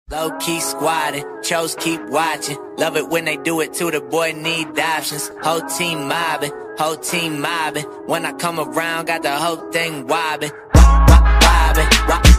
Low key squatting, chose keep watching. Love it when they do it too, the boy need options. Whole team mobbing, whole team mobbing. When I come around, got the whole thing wobbing, wobbing.